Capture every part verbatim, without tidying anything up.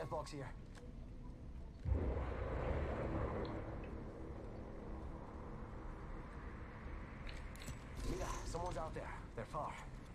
death box here. Mira, someone's out there. They're far.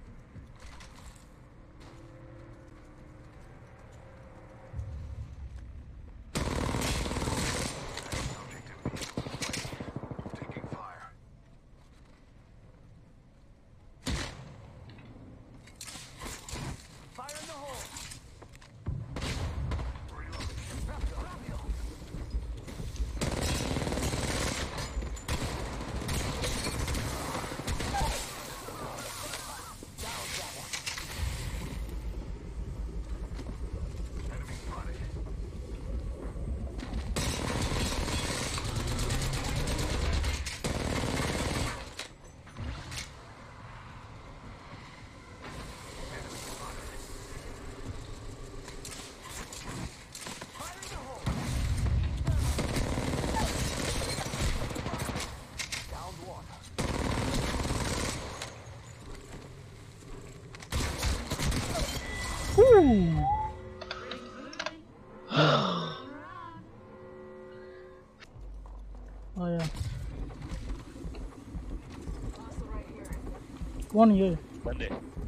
Oh yeah. One here. बंदे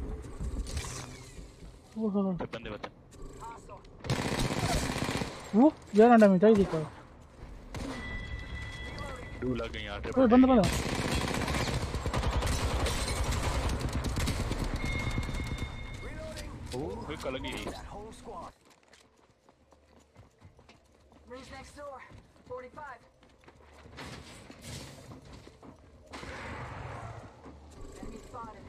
वो हाँ बंदे बंदे वो यार अंडा में चाहिए दिखा दो लग गए यार ओए बंदा बंदा ओ कोई कलगी नहीं Rings next door. forty-five. Enemy spotted.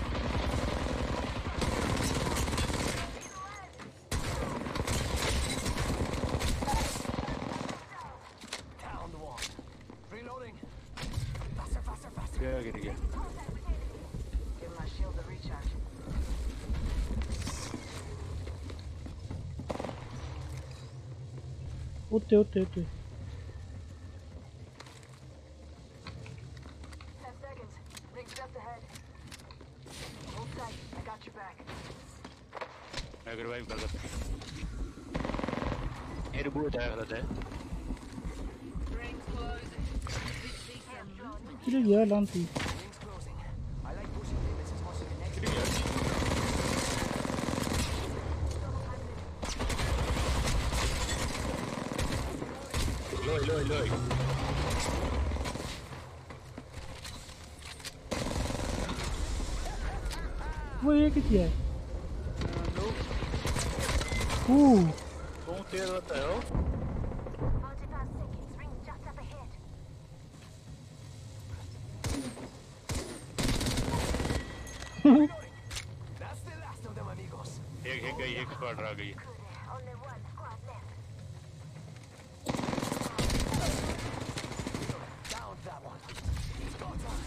Down the wall. Reloading. Faster, faster, faster. क्या गिर गया Give my shield a recharge. उत्ते उत्ते उत्ते Ten seconds. Ring just ahead. Hold tight. I got your back. मैं रिवाइव कर देता ये रिबूट है गलत है किधर गया लांती Ring's closing. I like pushing limits as much as the next. गिर गया लोई लोई लोई वो ये किती है ओ कौन तेरा होता है वो forty-five seconds. Ring just up ahead. That's the last of them, amigos. एक एक गई एक स्क्वाड रह गई Good. Only one squad left. Down that one. He's got time.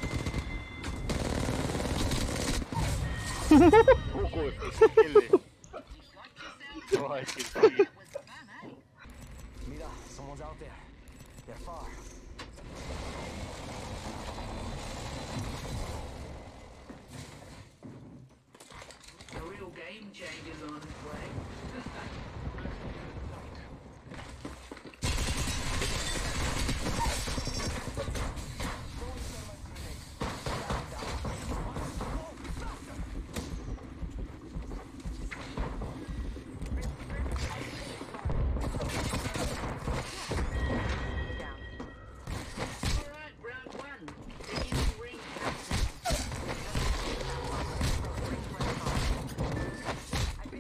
ओ कोई किल ले ओ आई किल Mira, someone's out there. They're far. A real game changer's on its way. Alright, round one. Begin the ring countdown.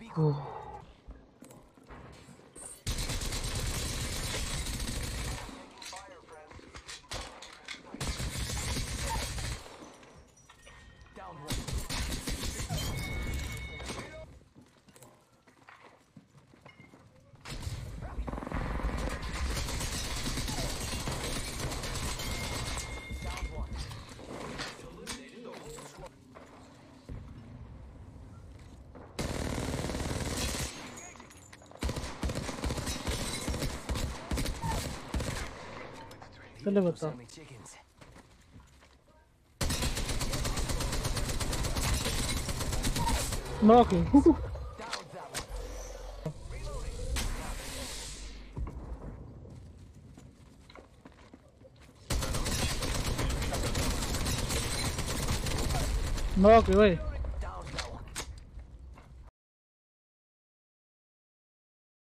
โอ้ चले बताओ knock है knock है भाई